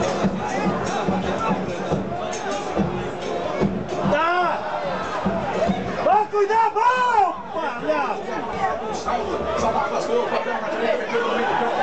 Tá! Vai cuidar, bom! Palhaço! Só afastou o papel na direita, meteu no meio do campo.